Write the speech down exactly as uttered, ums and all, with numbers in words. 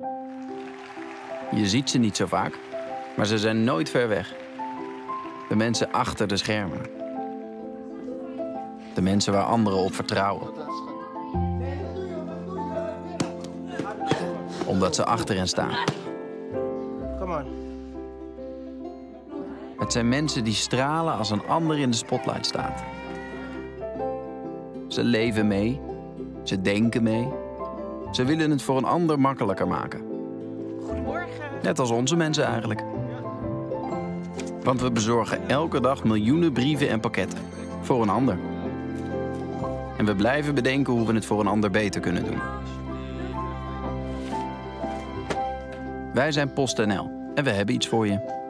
Je ziet ze niet zo vaak, maar ze zijn nooit ver weg. De mensen achter de schermen. De mensen waar anderen op vertrouwen. Omdat ze achter hen staan. Come on. Het zijn mensen die stralen als een ander in de spotlight staat. Ze leven mee. Ze denken mee. Ze willen het voor een ander makkelijker maken. Goedemorgen. Net als onze mensen eigenlijk. Want we bezorgen elke dag miljoenen brieven en pakketten. Voor een ander. En we blijven bedenken hoe we het voor een ander beter kunnen doen. Wij zijn PostNL en we hebben iets voor je.